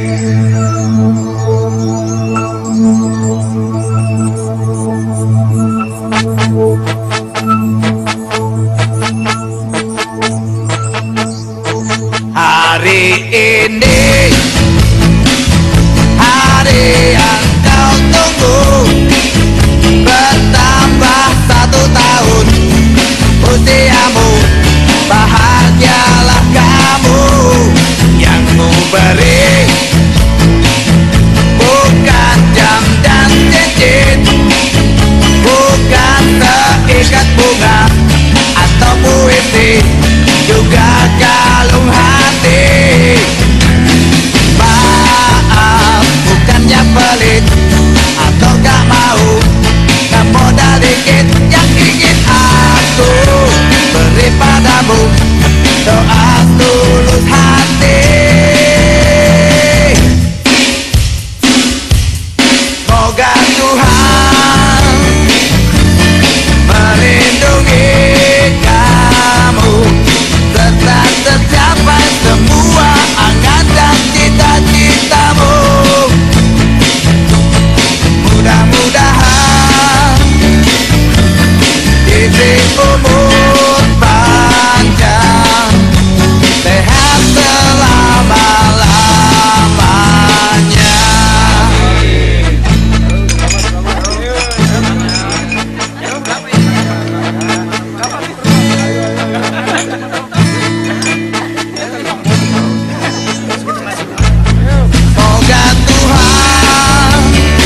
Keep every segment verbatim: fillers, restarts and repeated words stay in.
Hari ini hari yang kau tunggu, bertambah satu tahun usiamu. Bahagialah kamu yang memberi, bukan jam dan cincin, bukan seikat bunga atau puisi, juga kalung hati. Maaf, bukannya pelit atau gak mau, gak modal dikit yang ingin aku beri padamu, doa tulus hati. Moga Tuhan melindungi kamu, serta tercapai semua angan dan cita-citamu. Mudah-mudahan diberi umur panjang, sehat selama-lamanya. Moga Tuhan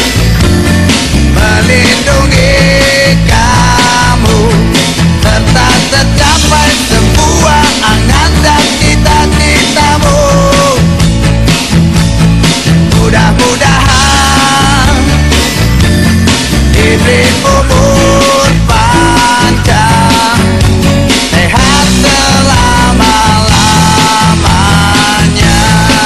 melindungi kamu, serta tercapai semua angan dan cita-citamu. Mudah-mudahan diberi umur panjang, sehat selama-lamanya.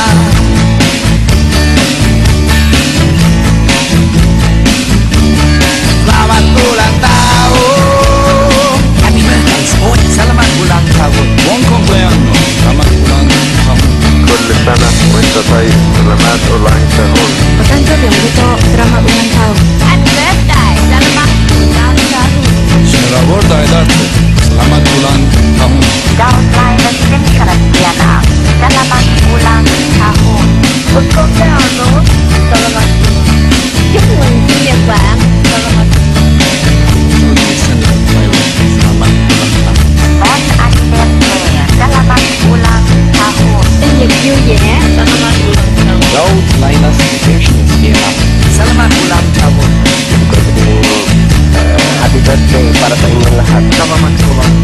Selamat ulang tahun. Happy birthday Sport. Selamat ulang tahun. Buon compleanno. Selamat ulang tahun. كل سنة وانت طيب. سلامات ulang tahun. Otanto Bionguto, selamat ulang tahun. Happy birthday, selamat ulang tahun. Signora Borda ed Arte, selamat ulang tahun. Daun lahir dan Cristiana, selamat ulang tahun. Buon compleanno, selamat. Chúc mừng sinh nhật bạn, selamat. Selamat ulang tahun. Bon anniversaire, selamat ulang tahun. Sinh nhật vui vẻ, selamat ulang tahun. Laut Linus Cristiana, Selamat ulang tahun. Happy birthday para sa inyong lahat. Selamat ulang